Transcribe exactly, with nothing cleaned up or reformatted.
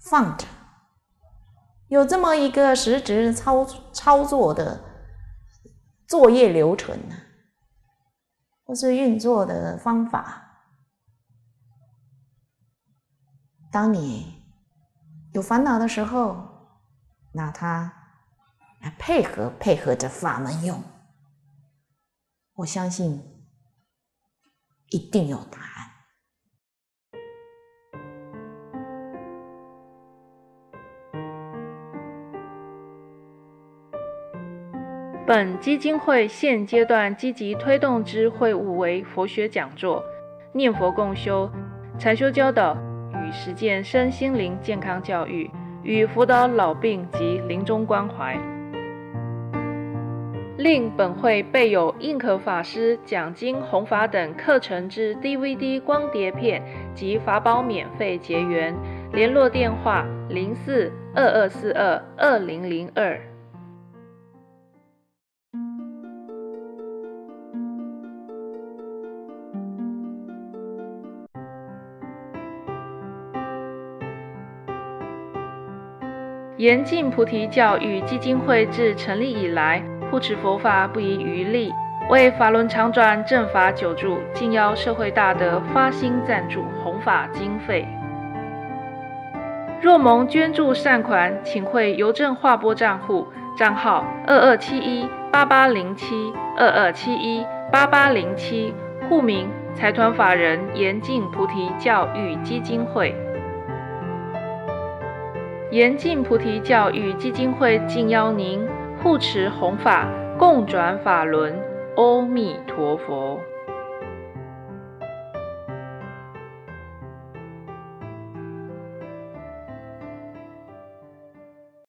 放着，有这么一个实质操操作的作业流程呢，或是运作的方法。当你有烦恼的时候，拿它来配合配合着法门用，我相信一定有答案。 本基金会现阶段积极推动之会务为佛学讲座、念佛共修、禅修教导与实践身心灵健康教育，与辅导老病及临终关怀。另本会备有印可法师讲经弘法等课程之 D V D 光碟片及法宝免费结缘，联络电话零四二二四二二零零二。严禁菩提教育基金会自成立以来，护持佛法不遗余力，为法轮常转正法久住，敬邀社会大德发心赞助弘法经费。若蒙捐助善款，请汇邮政划拨账户，账号二二七一八八零七二二七一八八零七，户名财团法人严禁菩提教育基金会。严禁菩提教育基金会敬邀您护持弘法，共转法轮。阿弥陀佛。